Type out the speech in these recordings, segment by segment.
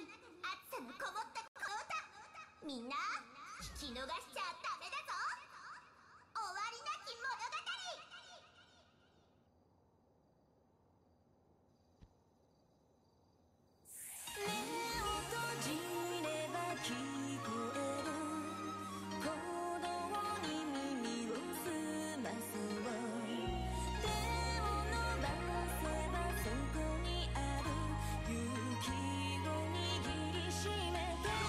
熱さのこもったこの歌、みんな聞き逃しちゃダメだぞ。終わりなき物語。 目を閉じれば聞こえる鼓動に耳を澄まそう手を伸ばせばそこにある勇気を握りしめて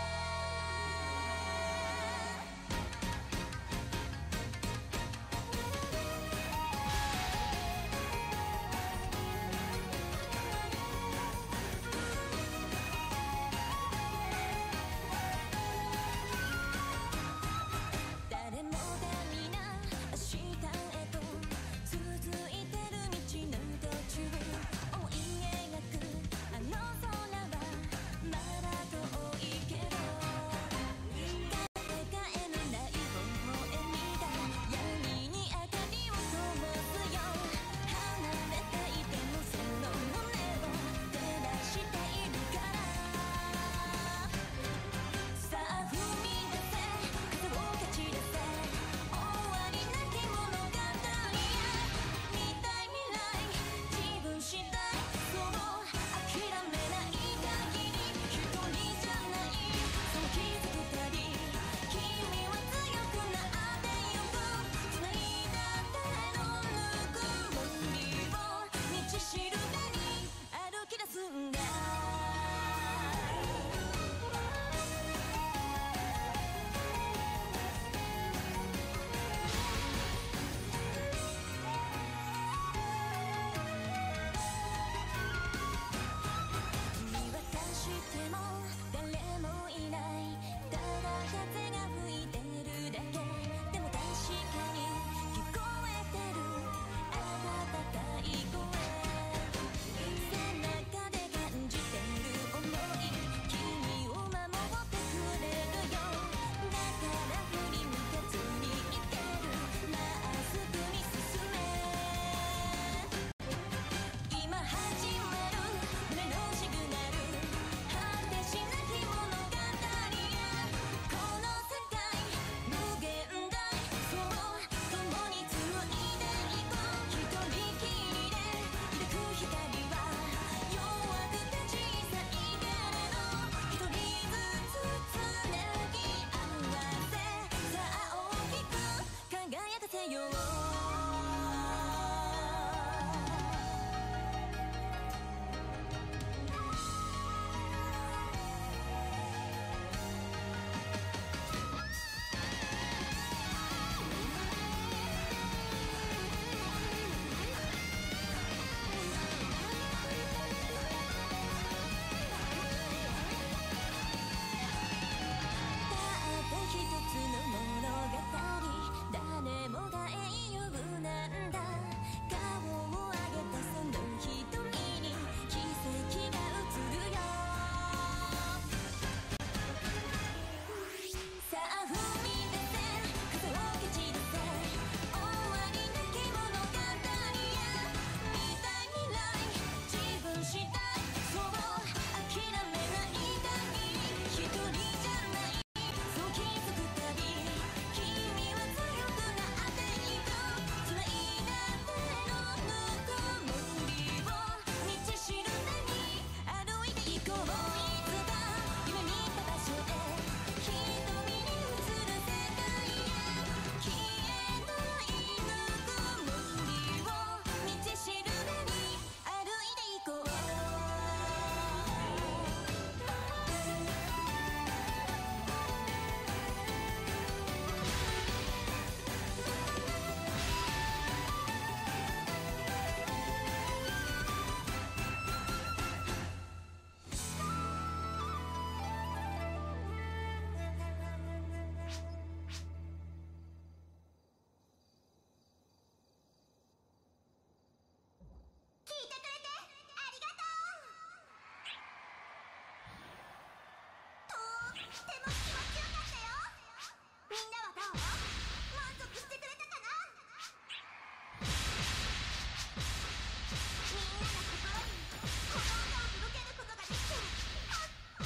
誰もが皆明日へと続いてる道の途中追い描くあの空はまだ遠いけどかけがえのない微笑みが闇に明かりを灯すよ離れていてもその胸を照らしているからさあ踏み出せ風を勝ち出せ終わりなき物語見たい未来自分次第そう諦めない限り一人じゃないそう気づくたび君は強くなってゆく繋いだ手のぬくもりを道しるべに歩き出すんだ見渡しても誰もいないただ風が吹いてるだけでも確かに聞こえてる温かい声背中で感じてる想い君を守ってくれるよだから振り向かずにいけるまっすぐに進め今始まる胸のシグナル果てしなき物語やこの世界無限大そう共に紡いでいこう一人きりで抱く光は弱くて小さいけれど一人ずつつなぎ合わせさあ大きく輝かせようたった一つの物語誰もが英雄なんだ顔を上げたその瞳に奇跡が映るよさあ踏み出せ風を蹴散らせ終わりなき物語や見たい未来自分次第そう諦めない限り一人じゃないそう気づくたび君は強くなっていく繋いだ手のぬくもりを道しるべに歩いていこういつか夢見た場所へ瞳に映る世界へ消えないぬくもりを道しるべに歩いていこう聞いてくれてありがとう。とっても気持ちよかったよ。みんなはどう？満足してくれたかな？みんなの心にこの音を届けることができて本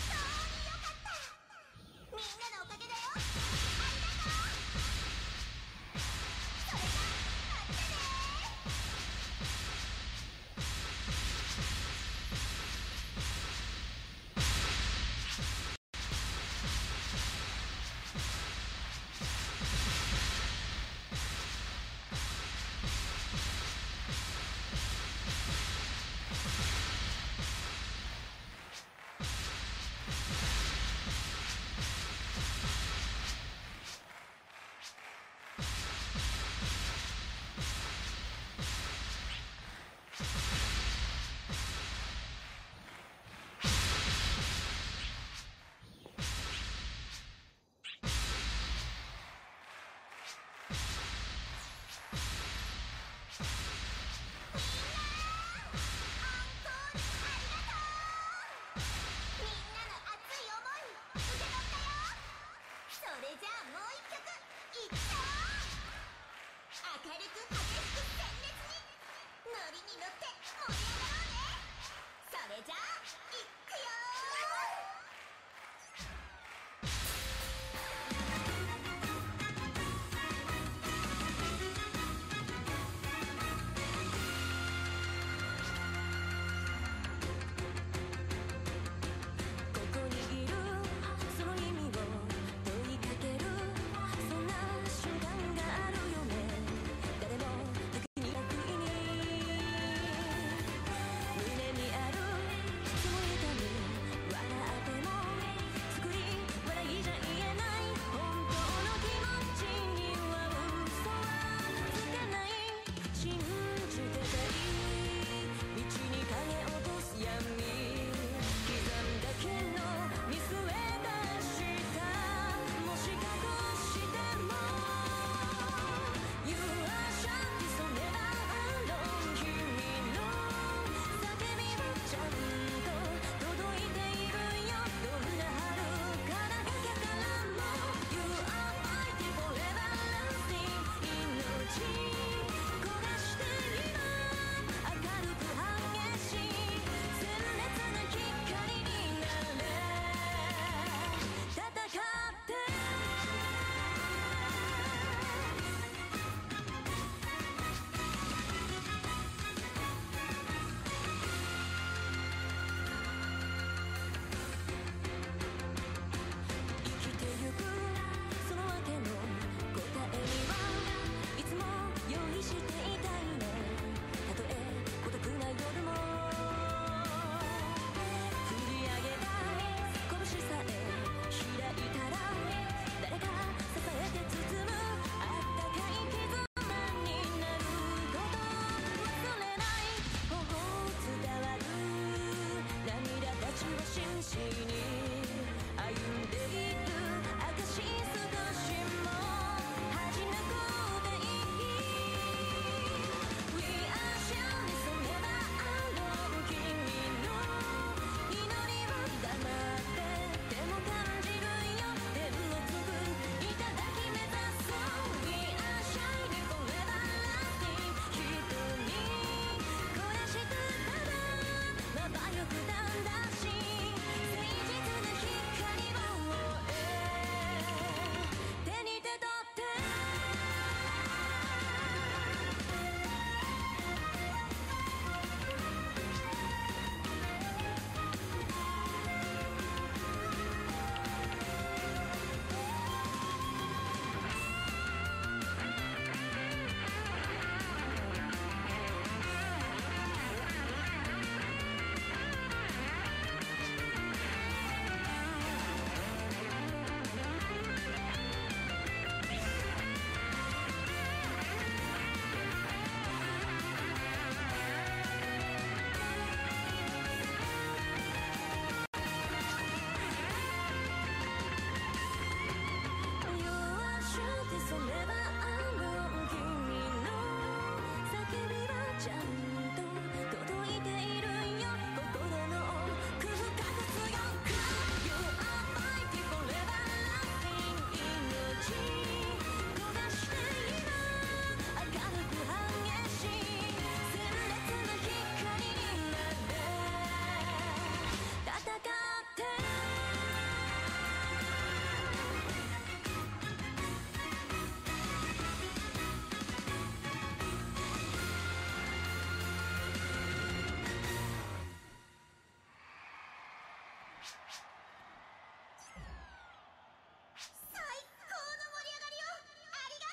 最高の盛り上がりをありが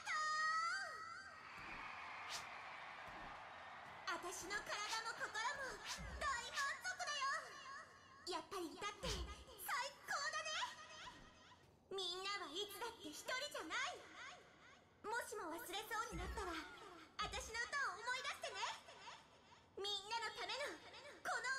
とう。私の体も心も大満足だよ。やっぱり歌って最高だね。みんなはいつだって一人じゃない。もしも忘れそうになったら私の歌を思い出してね。みんなのためのこの